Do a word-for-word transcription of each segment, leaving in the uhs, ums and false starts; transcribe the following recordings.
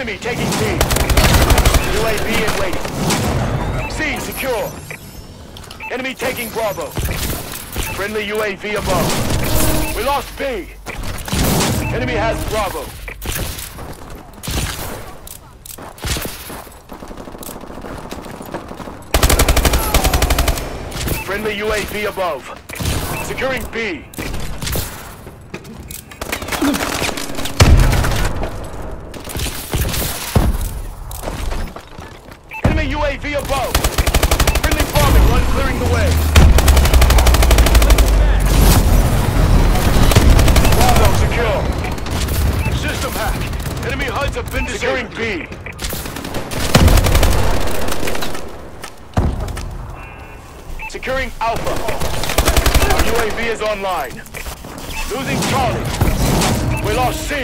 Enemy taking C. U A V in waiting. C secure. Enemy taking Bravo. Friendly U A V above. We lost B. Enemy has Bravo. Friendly U A V above. Securing B. Enemy U A V above. Friendly bombing run clearing the way. Bravo secure. System hack. Enemy H U Ds have been securing B. Securing Alpha. Our U A V is online. Losing Charlie. We lost C.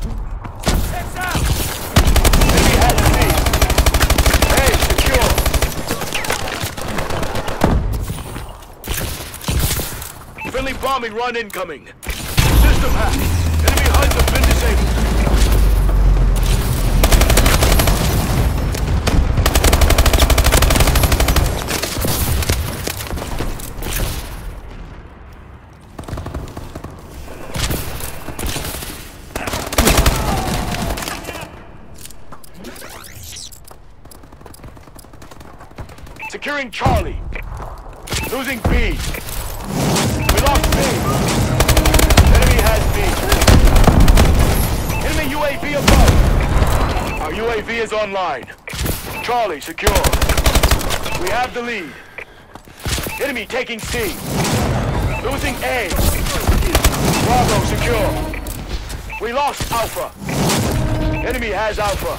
Enemy has C. A secure. Friendly bombing run incoming. System hack. Enemy H U Ds have been disabled. Securing Charlie. Losing B. We lost B. Enemy has B. Enemy U A V above. Our U A V is online. Charlie secure. We have the lead. Enemy taking C. Losing A. Bravo secure. We lost Alpha. Enemy has Alpha.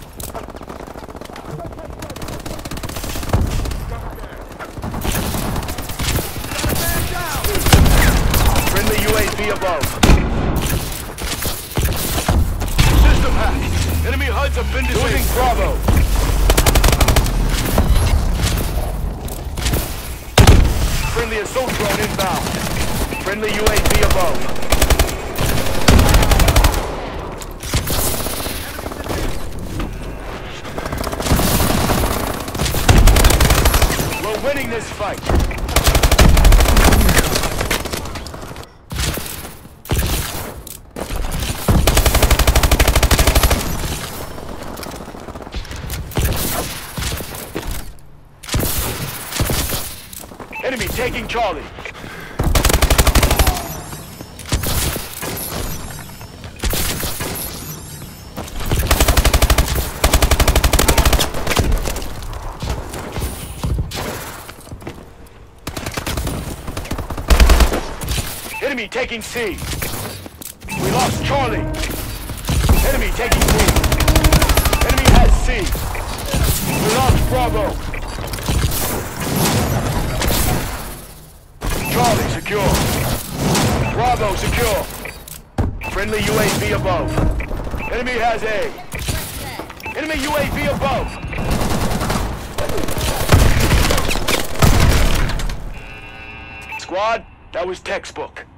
U A V above. System hack. Enemy H U Ds have been disabled. Losing Bravo. Friendly assault drone inbound. Friendly U A V above. We're winning this fight. Enemy taking Charlie. Enemy taking C. We lost Charlie. Enemy taking C. Enemy has C. We lost Bravo. Charlie secure. Bravo secure. Friendly U A V above. Enemy has A. Enemy U A V above. Squad, that was textbook.